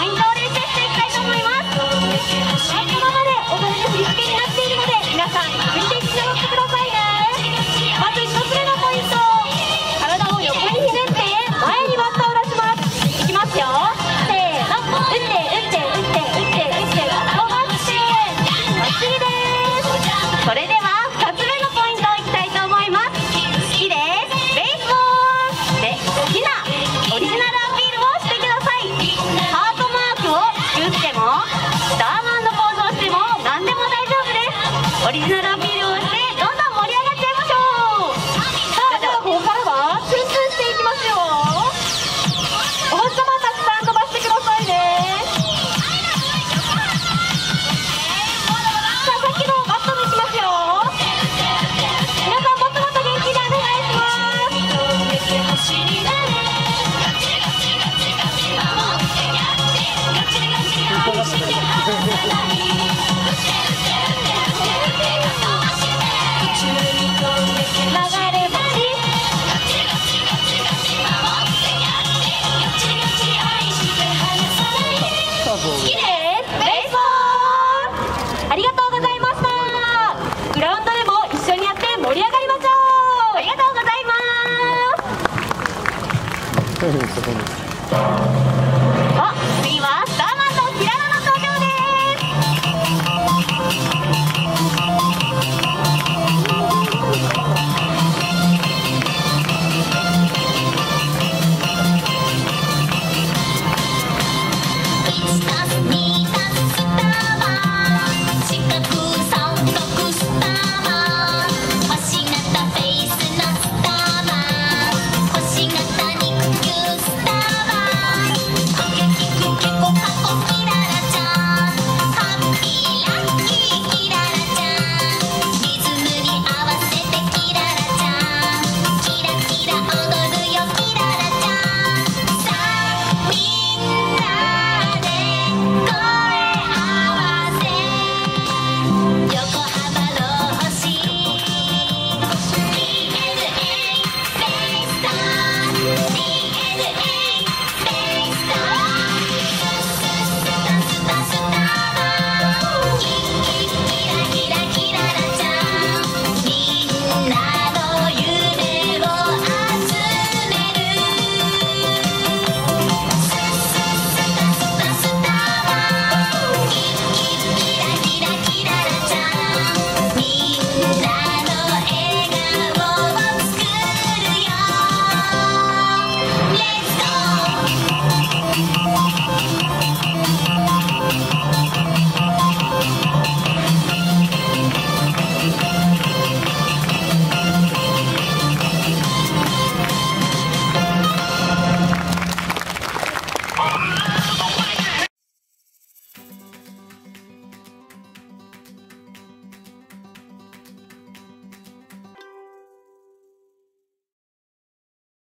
イントを練習していきたいと思います。このままで踊れる振り付けになっているので、皆さん振りで一緒に乗ってくださいね。まず1つ目のポイント、体を横にひねって前にバットを出します。いきますよ、せーの、打って打って打って打って打って飛ばしてバッチリです。それでは2つ目のポイントいきたいと思います。好きです、ベースボールで好きなオリジナルアピールをしてください。ハートマークを作ってもスターマンのポーズをしても何でも大丈夫です。オリジナルアピールをしてどんどん盛り上がっちゃいましょう。さあ、ではここからはツンツンしていきますよ。お星様たくさん飛ばしてくださいね。さあ、さっきのバットにしますよ。皆さんもっともっと元気でお願いします。流れ星好きです、ベースボールありがとうございました。グラウンドでも一緒にやって盛り上がりましょう。ありがとうございます。